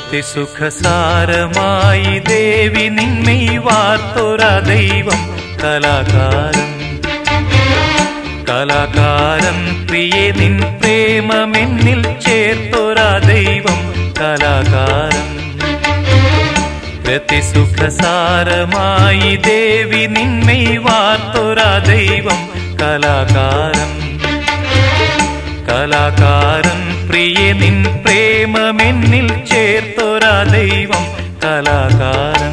രതിസുഖസാരമായി ദേവി നിന്മൈ വാർത്തൊരാ ദൈവം കലാകാരൻ. കലാകാരൻ പ്രിയേ നിൻ പ്രേമമെന്നിൽ ചേർത്തൊരാ ദൈവം കലാകാരൻ. രതിസുഖസാരമായി ദേവി നിന്മൈ വാർത്തൊരാ ദൈവം കലാകാരൻ. കലാകാരൻ പ്രിയേ നിൻ പ്രേമമെന്നിൽ ചേർത്തൊരാ ദൈവം കലാകാരൻ.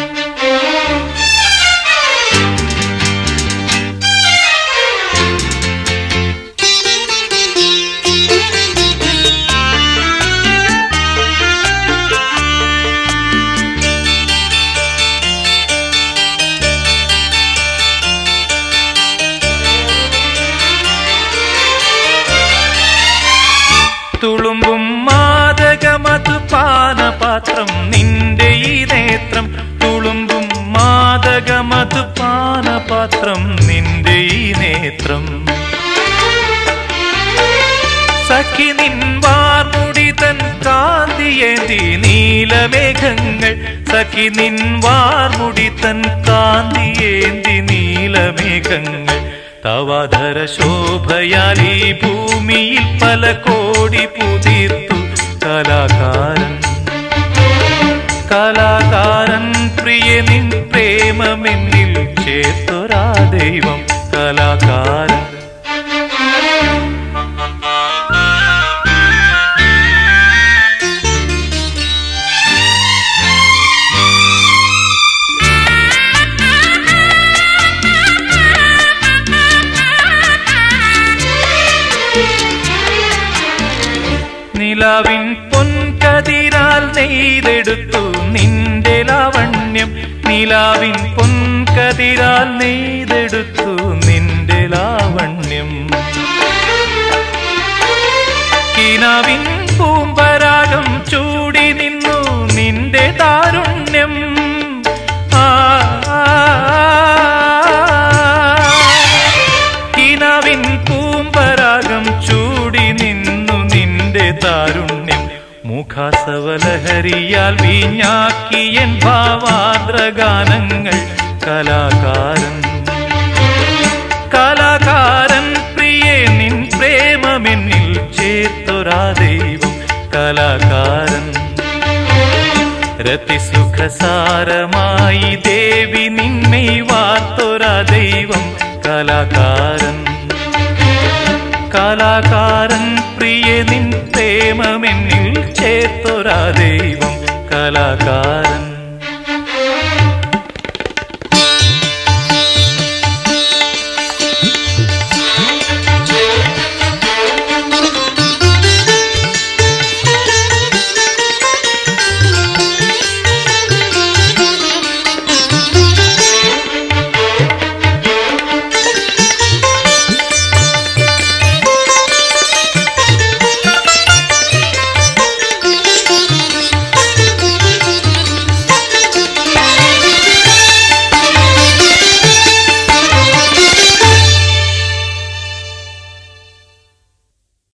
തുളുമ്പും മാദകമധുപാനപാത്രം നിന്റെ ഈ നേത്രം. തുളുമ്പും മാദകമധുപാനപാത്രം നിന്റെ ഈ നേത്രം. സഖി നിൻ വാർമുടി തൻ കാന്തിയേന്തി നീലമേഘങ്ങൾ. സഖി നിൻ വാർമുടി തൻ കാന്തിയേന്തി നീലമേഘങ്ങൾ. തവാധര ശോഭയാൽ ഈ ഭൂമിയിൽ പല കോടി പുതിർത്തു കലാകാരൻ. കലാകാരൻ പ്രിയ നിൻ പ്രേമമെന്നിൽ ചേർത്തൊരാ ദൈവം കലാകാരൻ. നിലാവിൻ പൊൻകതിരാൽ നെയ്തെടുത്തു നിന്റെ ലാവണ്യം. നിലാവിൻ പൊൻകതിരാൽ നെയ്തെടുത്തു നിന്റെ ലാവണ്യം. കിനാവിൻ പൂമ്പരാഗം ചൂടി നിന്നു നിന്റെ താരുണ്യം. കിനാവിൻ പൂമ്പരാഗം ചൂടി നിന്നു നിന്റെ താരുണ്യം. മുഖാസവലഹരിയാൽ വീഞ്ഞാക്കിയൻ ഭാവാദ്രഗാനങ്ങൾ കലാകാരൻ. കലാകാരൻ പ്രിയേ നിൻ പ്രേമമെന്നിൽ ചേർത്തൊരാ ദൈവം കലാകാരൻ. രതിസുഖസാരമായി ദേവി നിന്മൈ വാർത്തൊരാ ദൈവം കലാകാരൻ. കലാകാരൻ പ്രിയേ നിൻ പ്രേമമെന്നിൽ ചേർത്തൊരാ ദൈവം കലാകാരൻ.